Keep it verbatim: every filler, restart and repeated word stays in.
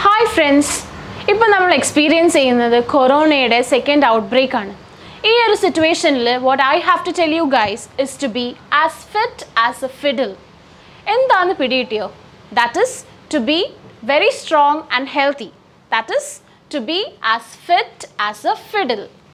Hi friends, ഇപ്പോൾ നമ്മൾ experience ചെയ്യുന്നത് കൊറോണയുടെ സെക്കൻഡ് ഔട്ട്ബ്രേക്ക് ആണ്. ഈ ഒരു സിറ്റുവേഷനിൽ what I have to tell you guys is to be as fit as a fiddle. എന്താണ് പിടികിട്ടിയോ? That is to be very strong and healthy. That is to be as fit as a fiddle.